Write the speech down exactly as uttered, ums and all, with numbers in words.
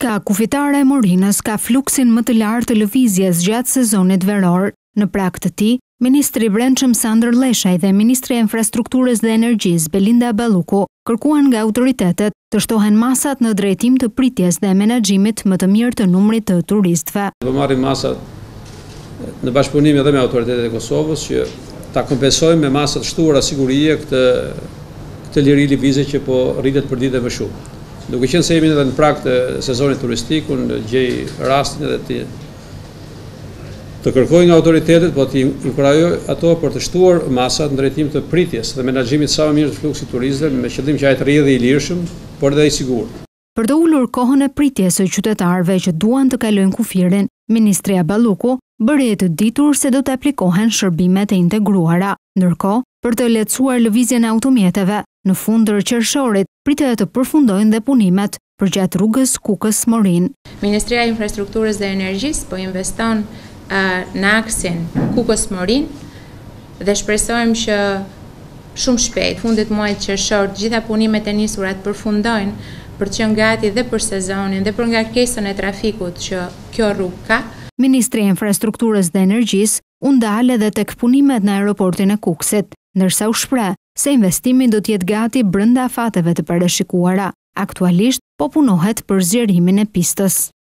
Fabrika kufitare e Morinës ka fluksin më të lartë të lëvizjes gjatë sezonit veror. Në prag të tij, Ministri i Brendshëm Sandër Leshaj dhe Ministri e Infrastrukturës dhe Energjisë Belinda Balluku kërkuan nga autoritetet të shtohen masat në drejtim të pritjes dhe menaxhimit më të mirë të numrit të turistëve. Do marrim masat në bashkëpunim edhe me autoritetet e Kosovës që ta kompensojmë me masat shtuara sigurie këtë këtë liri lëvizje që po rritet për ditë më shumë. Duke qenë se jemi edhe në prag të sezonit turistik, unë gjej rastin edhe të të kërkoj nga autoritetet, po të inkurajoj ato për të shtuar masat në drejtim të pritjes dhe menaxhimit sa më mirë të fluksit turistëve me qëllim që ai të rrjedhë i lirshëm, por edhe i sigurt. Për të ulur kohën e pritjes së qytetarëve që duan të kalojnë kufirin, Ministria Balluku bëri të ditur se do të aplikohen shërbimet e integruara. Ndërkohë, për të lehtësuar lëvizjen e automjeteve, në fundër qershorit pritet të përfundojnë dhe punimet përgjatë rrugës Kukës-Morin. Ministria e Infrastrukturës dhe Energjisë po investon në aksin Kukës-Morin dhe shpresojmë që shumë shpejt, fundit muajit qershor, të gjitha punimet e nisura të përfundojnë për të qenë gati dhe për sezonin dhe për ngarkesën e trafikut që kjo rrugë ka. Ministri i Infrastrukturës dhe Energjisë u ndal edhe tek punimet në aeroportin e Kukësit, ndërsa u shpreh se investimi do të jetë gati brenda fateve të parashikuara. Aktualisht po punohet për zgjerimin e pistës.